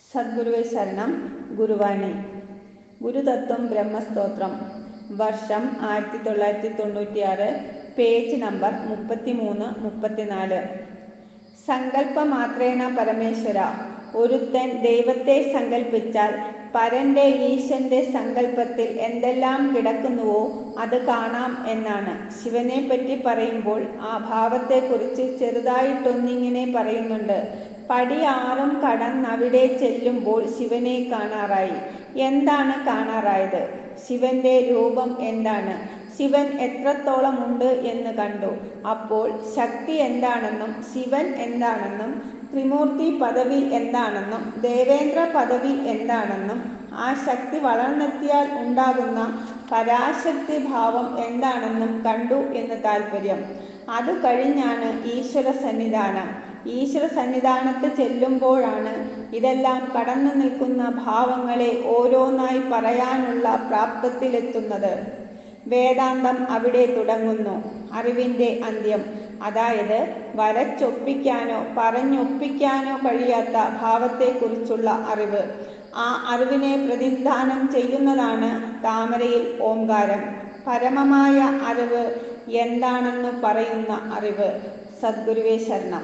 സദ്ഗുരുവേ ശരണം. ഗുരുവാണി. ഗുരുതത്വം ബ്രഹ്മസ്തോത്രം. വർഷം 1996. Page number 33-34. സങ്കല്പമാത്രേണ പരമേശ്വര. ഒരുത്തൻ ദൈവത്തെ സങ്കല്പിച്ചാൽ പരന്റെ ഈശന്റെ സങ്കല്പത്തിൽ എന്തെല്ലാം കിടക്കുന്നുവോ അത് കാണാം എന്നാണ്. ശിവനെപ്പറ്റി പറയുമ്പോൾ ആ ഭാവത്തെക്കുറിച്ച് ചെറുതായിട്ടൊന്നിങ്ങനെ പറയുന്നുണ്ട്. പടി 6 കടന്നവിടെ ചെല്ലുമ്പോൾ ശിവനെ കാണാറായി. എന്താണ് കാണാറായത്? ശിവന്റെ രൂപം എന്താണ്? ശിവൻ എത്രത്തോളമുണ്ട് എന്ന് കണ്ടു. അപ്പോൾ ശക്തി എന്താണെന്നും ശിവൻ എന്താണെന്നും ത്രിമൂർത്തി പദവി എന്താണെന്നും ദേവേന്ദ്ര പദവി എന്താണെന്നും ആ ശക്തി വളർന്നെത്തിയാൽ ഉണ്ടാകുന്ന പരാശക്തി ഭാവം എന്താണെന്നും കണ്ടു എന്ന് താല്പര്യം. അത് കഴിഞ്ഞാണ് ഈശ്വര സന്നിധാനം. ഈശ്വര സന്നിധാനത്ത് ചെല്ലുമ്പോഴാണ് ഇതെല്ലാം കടന്നു നിൽക്കുന്ന ഭാവങ്ങളെ ഓരോന്നായി പറയാനുള്ള പ്രാപ്തത്തിലെത്തുന്നത്. വേദാന്തം അവിടെ തുടങ്ങുന്നു. അറിവിൻ്റെ അന്ത്യം, അതായത് വരച്ചൊപ്പിക്കാനോ പറഞ്ഞൊപ്പിക്കാനോ കഴിയാത്ത ഭാവത്തെക്കുറിച്ചുള്ള അറിവ്. ആ അറിവിനെ പ്രതിനിധാനം ചെയ്യുന്നതാണ് താമരയിൽ ഓംകാരം. പരമമായ അറിവ് എന്താണെന്ന് പറയുന്ന അറിവ്. സദ്ഗുരുവേ ശരണം.